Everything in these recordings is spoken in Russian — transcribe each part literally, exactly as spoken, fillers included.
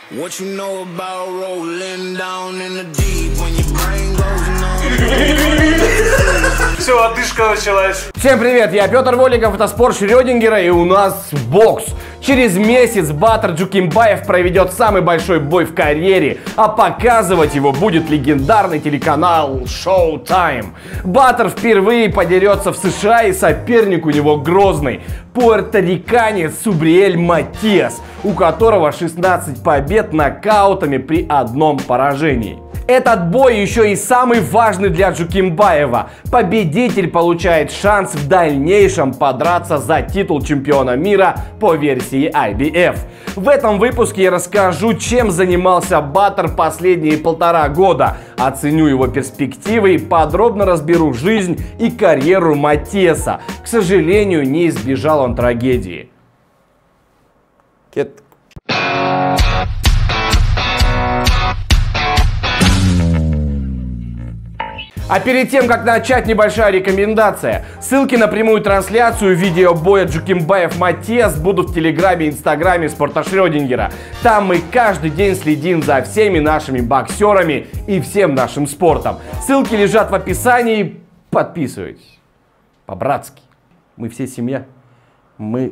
What you know about rolling down in the deep when your brain goes numb? Все, одышка началась. Всем привет, я Петр Воликов, это спорт Шрёдингера, и у нас бокс. Через месяц Батыр Джукимбаев проведет самый большой бой в карьере, а показывать его будет легендарный телеканал Showtime. Батыр впервые подерется в США, и соперник у него грозный — пуэрториканец Субриэль Матиас, у которого шестнадцать побед нокаутами при одном поражении. Этот бой еще и самый важный для Джукимбаева. Победитель получает шанс в дальнейшем подраться за титул чемпиона мира по версии ай би эф. В этом выпуске я расскажу, чем занимался Батыр последние полтора года, оценю его перспективы и подробно разберу жизнь и карьеру Матиаса. К сожалению, не избежал он трагедии. Кет. А перед тем, как начать, небольшая рекомендация. Ссылки на прямую трансляцию видеобоя Джукимбаев-Матиас будут в Телеграме и Инстаграме спорта Шрёдингера. Там мы каждый день следим за всеми нашими боксерами и всем нашим спортом. Ссылки лежат в описании. Подписывайтесь. По-братски. Мы все семья. Мы...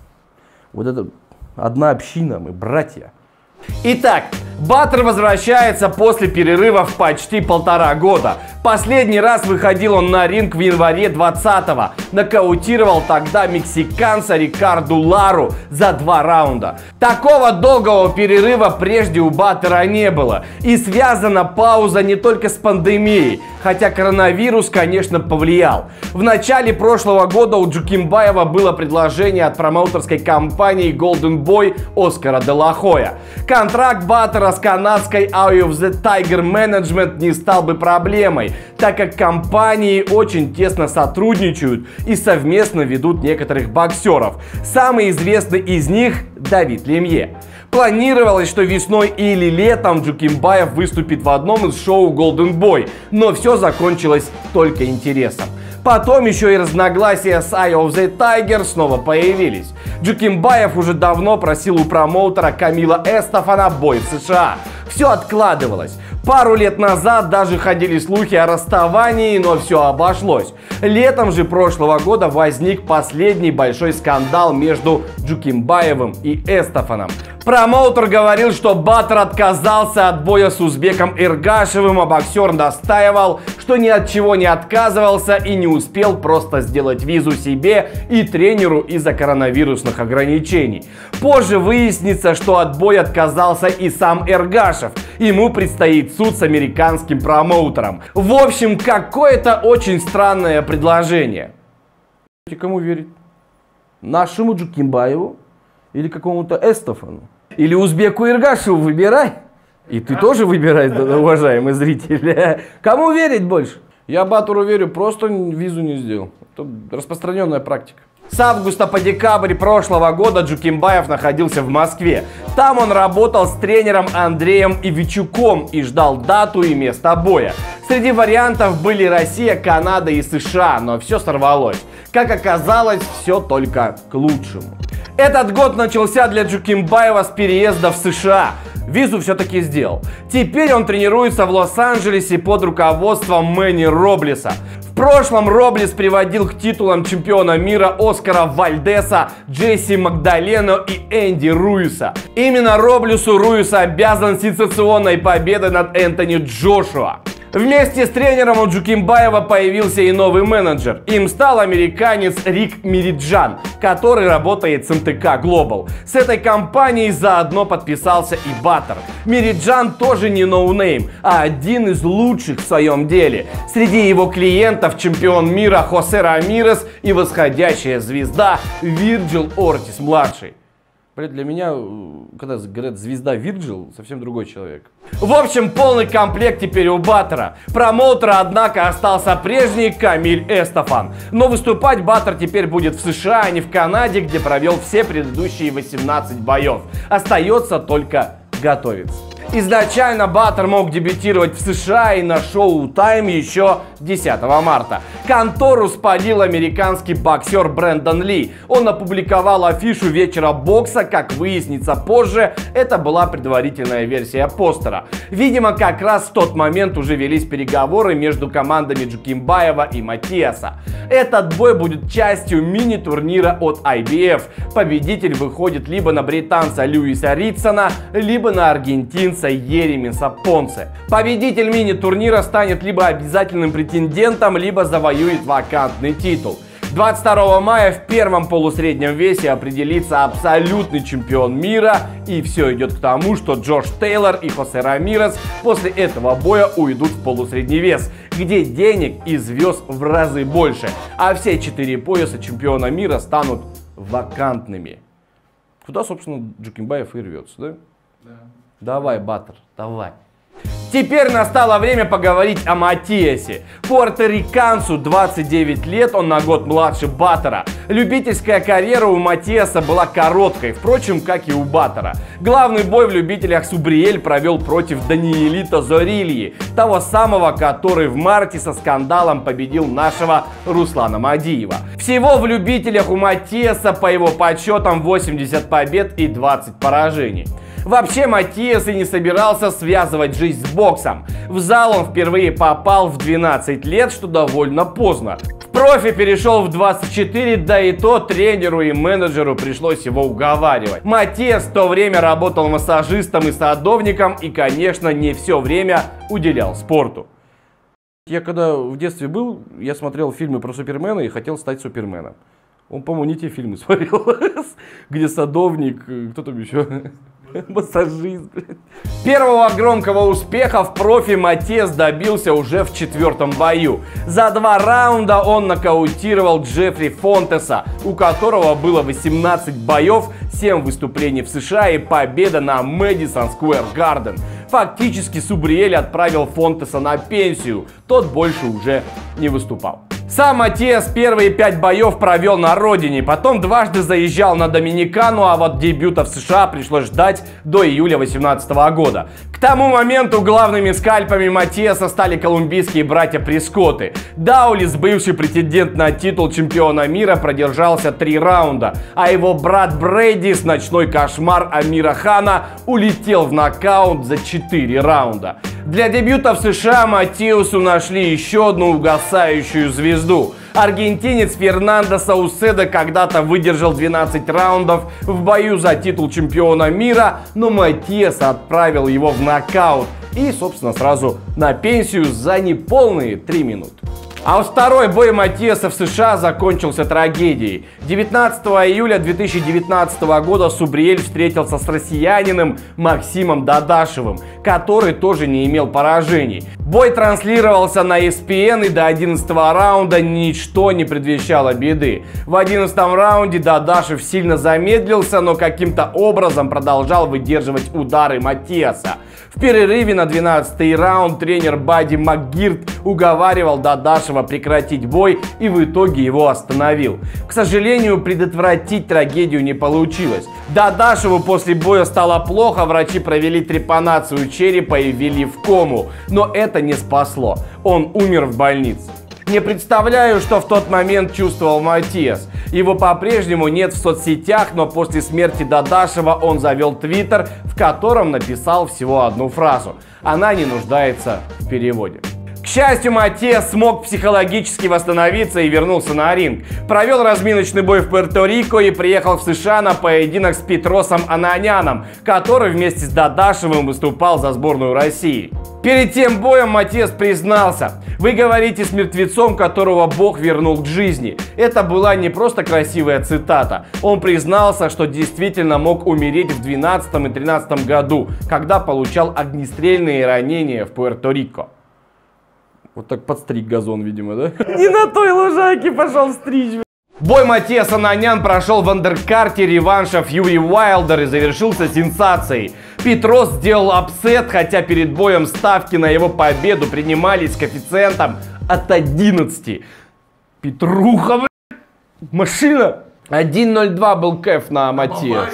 Вот это... Одна община. Мы братья. Итак, Батыр возвращается после перерыва в почти полтора года. Последний раз выходил он на ринг в январе двадцатого. Нокаутировал тогда мексиканца Рикарду Лару за два раунда. Такого долгого перерыва прежде у Батыра не было. И связана пауза не только с пандемией, хотя коронавирус, конечно, повлиял. В начале прошлого года у Джукимбаева было предложение от промоутерской компании Golden Boy Оскара де ла Хоя. Контракт Батыра с канадской Eye of the Tiger Management не стал бы проблемой, так как компании очень тесно сотрудничают и совместно ведут некоторых боксеров. Самый известный из них — Давид Лемье. Планировалось, что весной или летом Джукимбаев выступит в одном из шоу Golden Boy, но все закончилось только интересом. Потом еще и разногласия с Eye of the Tiger снова появились. Джукимбаев уже давно просил у промоутера Камила Эстефана бой в США. Все откладывалось. Пару лет назад даже ходили слухи о расставании, но все обошлось. Летом же прошлого года возник последний большой скандал между Джукимбаевым и Эстефаном. Промоутер говорил, что Батыр отказался от боя с узбеком Эргашевым, а боксер настаивал, что ни от чего не отказывался и не успел просто сделать визу себе и тренеру из-за коронавирусных ограничений. Позже выяснится, что от боя отказался и сам Эргашев. Ему предстоит суд с американским промоутером. В общем, какое-то очень странное предложение. Кому верить? Нашему Джукимбаеву? Или какому-то Эстефану? Или узбеку Эргашеву? Выбирай. И ты тоже выбирай, уважаемый зритель. Кому верить больше? Я Батыру верю, просто визу не сделал. Это распространенная практика. С августа по декабрь прошлого года Джукимбаев находился в Москве. Там он работал с тренером Андреем Ивичуком и ждал дату и место боя. Среди вариантов были Россия, Канада и США, но все сорвалось. Как оказалось, все только к лучшему. Этот год начался для Джукимбаева с переезда в США. Визу все-таки сделал. Теперь он тренируется в Лос-Анджелесе под руководством Мэнни Роблеса. В прошлом Роблес приводил к титулам чемпиона мира Оскара Вальдеса, Джесси Магдалено и Энди Руиса. Именно Роблесу Руис обязан сенсационной победой над Энтони Джошуа. Вместе с тренером у Джукимбаева появился и новый менеджер. Им стал американец Рик Мериджан, который работает с эм тэ ка Global. С этой компанией заодно подписался и Батыр. Мериджан тоже не ноунейм, а один из лучших в своем деле. Среди его клиентов чемпион мира Хосе Рамирес и восходящая звезда Вирджил Ортис-младший. Для меня, когда говорят звезда Вирджил, совсем другой человек. В общем, полный комплект теперь у Батыра. Промоутера, однако, остался прежний Камиль Эстефан. Но выступать Батыр теперь будет в США, а не в Канаде, где провел все предыдущие восемнадцать боев. Остается только готовиться. Изначально Баттер мог дебютировать в США и на шоу Time еще десятого марта. Контору спалил американский боксер Брэндон Ли. Он опубликовал афишу вечера бокса, как выяснится позже, это была предварительная версия постера. Видимо, как раз в тот момент уже велись переговоры между командами Джукимбаева и Матиаса. Этот бой будет частью мини-турнира от ай би эф. Победитель выходит либо на британца Льюиса Ритсона, либо на аргентинца Еремиса Понсе. Победитель мини-турнира станет либо обязательным претендентом, либо завоюет вакантный титул. двадцать второго мая в первом полусреднем весе определится абсолютный чемпион мира, и все идет к тому, что Джош Тейлор и Хосе Рамирес после этого боя уйдут в полусредний вес, где денег и звезд в разы больше, а все четыре пояса чемпиона мира станут вакантными. Куда, собственно, Джукимбаев и рвется, да? Да. Давай, Баттер, давай. Теперь настало время поговорить о Матиасе. Пуэрториканцу двадцать девять лет, он на год младше Баттера. Любительская карьера у Матиаса была короткой, впрочем, как и у Баттера. Главный бой в любителях Субриэль провел против Даниэлита Зорильи, того самого, который в марте со скандалом победил нашего Руслана Мадиева. Всего в любителях у Матиаса, по его подсчетам, восемьдесят побед и двадцать поражений. Вообще Матиас и не собирался связывать жизнь с боксом. В зал он впервые попал в двенадцать лет, что довольно поздно. В профи перешел в двадцать четыре, да и то тренеру и менеджеру пришлось его уговаривать. Матиас в то время работал массажистом и садовником и, конечно, не все время уделял спорту. Я когда в детстве был, я смотрел фильмы про Супермена и хотел стать Суперменом. Он, по-моему, не те фильмы смотрел, где садовник, кто там еще... Массажист, блядь. Первого громкого успеха в профи Матиас добился уже в четвертом бою. За два раунда он нокаутировал Джеффри Фонтеса, у которого было восемнадцать боев, семь выступлений в США и победа на Мэдисон Сквер Гарден. Фактически Субриэль отправил Фонтеса на пенсию, тот больше уже не выступал. Сам Матиас первые пять боев провел на родине, потом дважды заезжал на Доминикану, а вот дебюта в США пришлось ждать до июля две тысячи восемнадцатого года. К тому моменту главными скальпами Матиаса стали колумбийские братья Прескотты. Даулис, бывший претендент на титул чемпиона мира, продержался три раунда, а его брат Брейдис, ночной кошмар Амира Хана, улетел в нокаут за четыре раунда. Для дебюта в США Матиасу нашли еще одну угасающую звезду. Аргентинец Фернандо Сауседо когда-то выдержал двенадцать раундов в бою за титул чемпиона мира, но Матиас отправил его в нокаут и, собственно, сразу на пенсию за неполные три минуты. А вот второй бой Матиаса в США закончился трагедией. девятнадцатого июля две тысячи девятнадцатого года Субриэль встретился с россиянином Максимом Дадашевым, который тоже не имел поражений. Бой транслировался на и эс пи эн, и до одиннадцатого раунда ничто не предвещало беды. В одиннадцатом раунде Дадашев сильно замедлился, но каким-то образом продолжал выдерживать удары Матиаса. В перерыве на двенадцатый раунд тренер Бадди МакГирд уговаривал Дадашева прекратить бой и в итоге его остановил. К сожалению, предотвратить трагедию не получилось. Дадашеву после боя стало плохо, врачи провели трепанацию черепа и ввели в кому, но это не спасло. Он умер в больнице. Не представляю, что в тот момент чувствовал Матиас. Его по-прежнему нет в соцсетях, но после смерти Дадашева он завел твиттер, в котором написал всего одну фразу. Она не нуждается в переводе. К счастью, Матиас смог психологически восстановиться и вернулся на ринг. Провел разминочный бой в Пуэрто-Рико и приехал в США на поединок с Петросом Ананяном, который вместе с Дадашевым выступал за сборную России. Перед тем боем Матиас признался: «Вы говорите с мертвецом, которого Бог вернул к жизни». Это была не просто красивая цитата. Он признался, что действительно мог умереть в двенадцатом и тринадцатом году, когда получал огнестрельные ранения в Пуэрто-Рико. Вот так подстриг газон, видимо, да? Не на той лужайке пошел стричь. Бой Матиас Ананян прошел в андеркарте реванша Фьюри Уайлдер и завершился сенсацией. Петрос сделал апсет, хотя перед боем ставки на его победу принимались с коэффициентом от одиннадцати. Петруха, блядь, машина! один ноль два был кэф на Матиаса.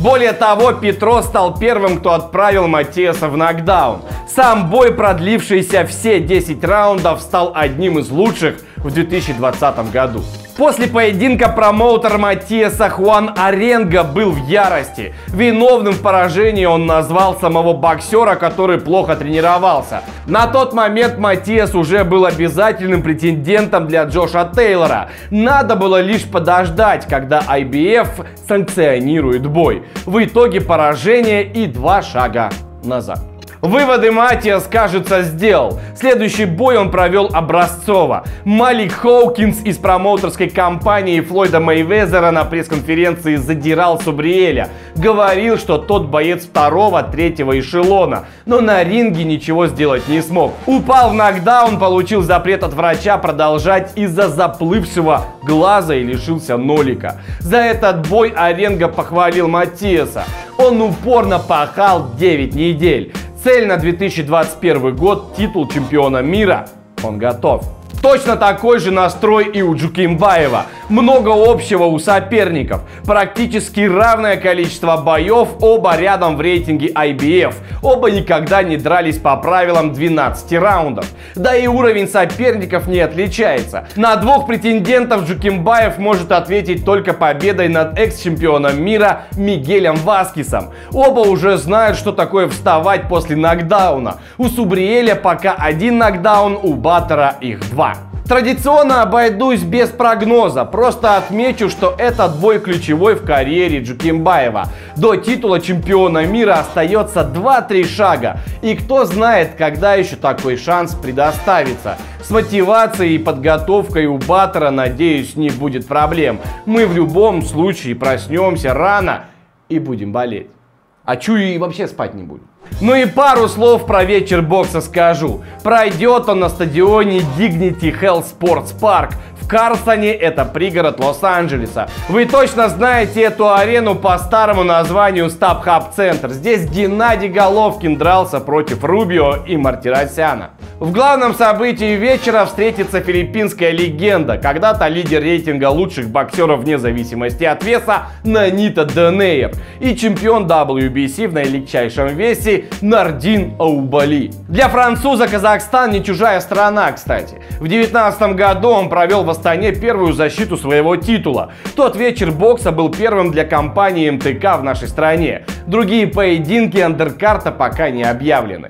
Более того, Петро стал первым, кто отправил Матиаса в нокдаун. Сам бой, продлившийся все десять раундов, стал одним из лучших в две тысячи двадцатом году. После поединка промоутер Матиаса Хуан Оренго был в ярости. Виновным в поражении он назвал самого боксера, который плохо тренировался. На тот момент Матиас уже был обязательным претендентом для Джоша Тейлора. Надо было лишь подождать, когда ай би эф санкционирует бой. В итоге поражение и два шага назад. Выводы Матиас, кажется, сделал. Следующий бой он провел образцово. Малик Хоукинс из промоутерской компании Флойда Мейвезера на пресс-конференции задирал Субриэля. Говорил, что тот боец второго, третьего эшелона, но на ринге ничего сделать не смог. Упал в нокдаун, получил запрет от врача продолжать из-за заплывшего глаза и лишился нолика. За этот бой Оренго похвалил Матиаса. Он упорно пахал девять недель. Цель на две тысячи двадцать первый год, титул чемпиона мира, он готов. Точно такой же настрой и у Джукимбаева. Много общего у соперников. Практически равное количество боев, оба рядом в рейтинге ай би эф. Оба никогда не дрались по правилам двенадцати раундов. Да и уровень соперников не отличается. На двух претендентов Джукимбаев может ответить только победой над экс-чемпионом мира Мигелем Васкесом. Оба уже знают, что такое вставать после нокдауна. У Субриэля пока один нокдаун, у Баттера их два. Традиционно обойдусь без прогноза, просто отмечу, что этот бой ключевой в карьере Джукимбаева. До титула чемпиона мира остается два-три шага, и кто знает, когда еще такой шанс предоставится. С мотивацией и подготовкой у Баттера, надеюсь, не будет проблем. Мы в любом случае проснемся рано и будем болеть. А чую, и вообще спать не будем. Ну и пару слов про вечер бокса скажу. Пройдет он на стадионе Dignity Health Sports Park. В Карлсоне, это пригород Лос-Анджелеса. Вы точно знаете эту арену по старому названию StubHub Center. Здесь Геннадий Головкин дрался против Рубио и Мартиросяна. В главном событии вечера встретится филиппинская легенда, когда-то лидер рейтинга лучших боксеров вне зависимости от веса Нанита Донейр и чемпион дабл ю би си в наилегчайшем весе Нардин Аубали. Для француза Казахстан не чужая страна, кстати. В две тысячи девятнадцатом году он провел в Астане первую защиту своего титула. Тот вечер бокса был первым для компании эм тэ ка в нашей стране. Другие поединки андеркарта пока не объявлены.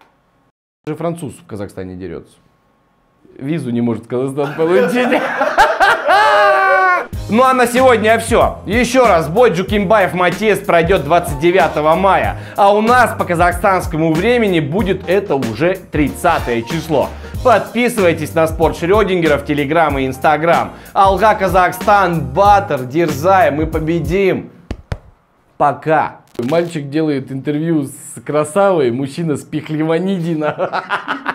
Даже француз в Казахстане дерется. Визу не может Казахстан получить. Ну а на сегодня все. Еще раз, бой Джукимбаев-Матиас пройдет двадцать девятого мая. А у нас по казахстанскому времени будет это уже тридцатое число. Подписывайтесь на Спорт Шрёдингера в Телеграм и Инстаграм. Алга Казахстан, Баттер, дерзай, мы победим. Пока. Мальчик делает интервью с красавой, мужчина с Пихлеванидина.